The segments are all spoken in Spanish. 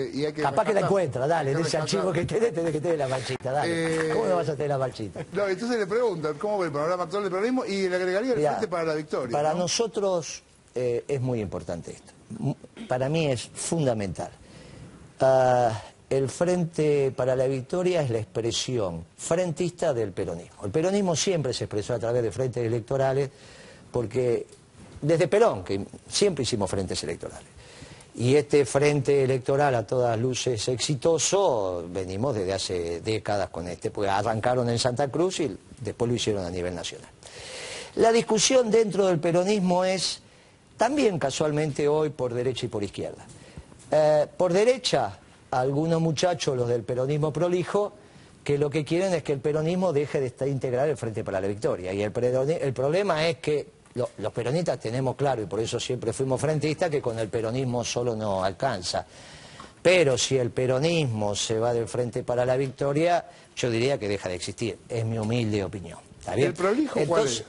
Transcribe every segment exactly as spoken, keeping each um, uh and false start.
Eh, y hay que Capaz que la encuentra, dale, en ese rescatar. archivo que tenés, tenés que tener la manchita, dale. Eh, ¿Cómo no vas a tener la manchita? No, entonces le preguntan cómo ve el panorama actual del peronismo y le agregaría el Mirá, Frente para la Victoria. Para ¿no? nosotros eh, es muy importante esto. Para mí es fundamental. Uh, el Frente para la Victoria es la expresión frentista del peronismo. El peronismo siempre se expresó a través de frentes electorales porque desde Perón, que siempre hicimos frentes electorales. Y este frente electoral a todas luces exitoso, venimos desde hace décadas con este, pues arrancaron en Santa Cruz y después lo hicieron a nivel nacional. La discusión dentro del peronismo es también casualmente hoy por derecha y por izquierda. Eh, por derecha, algunos muchachos, los del peronismo prolijo, que lo que quieren es que el peronismo deje de estar integrar el Frente para la Victoria. Y el, el problema es que lo, los peronistas tenemos claro, y por eso siempre fuimos frentistas, que con el peronismo solo no alcanza. Pero si el peronismo se va del Frente para la Victoria, yo diría que deja de existir. Es mi humilde opinión. ¿Está bien? ¿El prolijo Entonces, cuál es?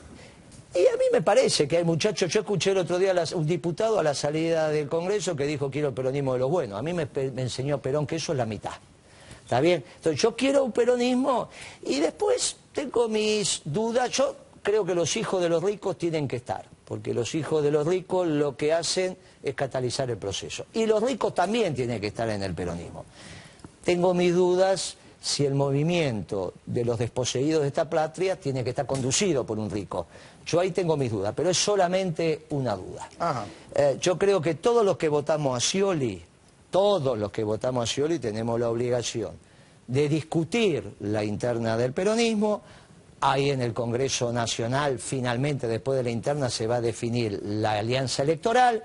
Y a mí me parece que hay muchachos, yo escuché el otro día a las, un diputado a la salida del Congreso que dijo quiero el peronismo de los buenos. A mí me, me enseñó Perón que eso es la mitad. ¿Está bien? Entonces yo quiero un peronismo y después tengo mis dudas. Yo creo que los hijos de los ricos tienen que estar, porque los hijos de los ricos lo que hacen es catalizar el proceso. Y los ricos también tienen que estar en el peronismo. Tengo mis dudas si el movimiento de los desposeídos de esta patria tiene que estar conducido por un rico. Yo ahí tengo mis dudas, pero es solamente una duda. Ajá. Eh, yo creo que todos los que votamos a Scioli, todos los que votamos a Scioli tenemos la obligación de discutir la interna del peronismo. Ahí en el Congreso Nacional, finalmente, después de la interna, se va a definir la alianza electoral.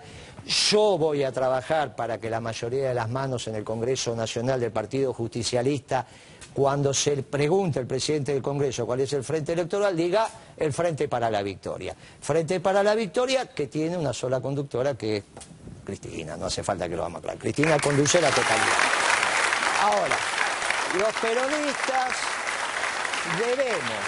Yo voy a trabajar para que la mayoría de las manos en el Congreso Nacional del Partido Justicialista, cuando se pregunte al presidente del Congreso cuál es el frente electoral, diga el Frente para la Victoria. Frente para la Victoria que tiene una sola conductora, que es Cristina, no hace falta que lo vamos a aclarar. Cristina conduce la totalidad. Ahora, los peronistas debemos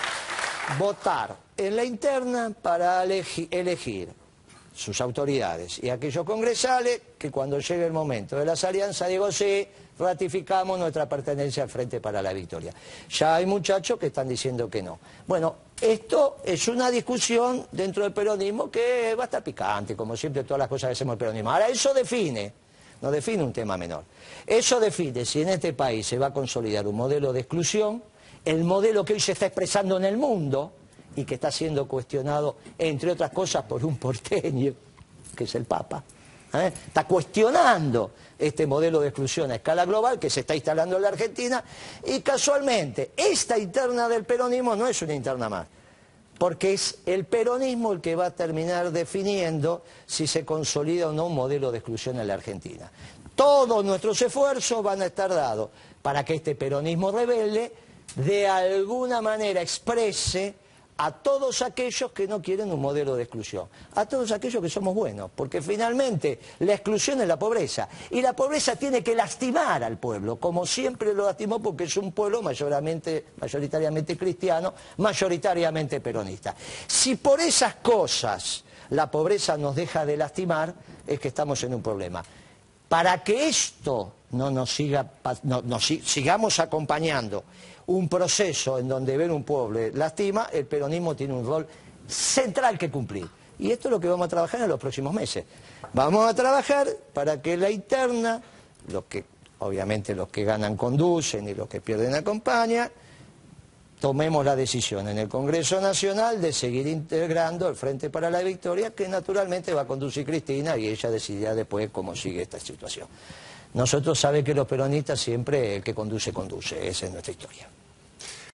votar en la interna para elegir, elegir sus autoridades y aquellos congresales que cuando llegue el momento de las alianzas, digo sí, ratificamos nuestra pertenencia al Frente para la Victoria. Ya hay muchachos que están diciendo que no. Bueno, esto es una discusión dentro del peronismo que va a estar picante, como siempre todas las cosas que hacemos el peronismo. Ahora, eso define, no define un tema menor, eso define si en este país se va a consolidar un modelo de exclusión, el modelo que hoy se está expresando en el mundo y que está siendo cuestionado, entre otras cosas, por un porteño, que es el Papa. ¿eh? Está cuestionando este modelo de exclusión a escala global que se está instalando en la Argentina y casualmente esta interna del peronismo no es una interna más, porque es el peronismo el que va a terminar definiendo si se consolida o no un modelo de exclusión en la Argentina. Todos nuestros esfuerzos van a estar dados para que este peronismo rebelde de alguna manera exprese a todos aquellos que no quieren un modelo de exclusión, a todos aquellos que somos buenos, porque finalmente la exclusión es la pobreza, y la pobreza tiene que lastimar al pueblo, como siempre lo lastimó porque es un pueblo mayoritariamente, mayoritariamente cristiano, mayoritariamente peronista. Si por esas cosas la pobreza nos deja de lastimar, es que estamos en un problema. Para que esto no nos siga, no, nos sigamos acompañando un proceso en donde ver un pueblo lastima, el peronismo tiene un rol central que cumplir. Y esto es lo que vamos a trabajar en los próximos meses. Vamos a trabajar para que la interna, los que, obviamente los que ganan conducen y los que pierden acompañan, tomemos la decisión en el Congreso Nacional de seguir integrando el Frente para la Victoria, que naturalmente va a conducir Cristina y ella decidirá después cómo sigue esta situación. Nosotros sabemos que los peronistas siempre el que conduce, conduce. Esa es nuestra historia.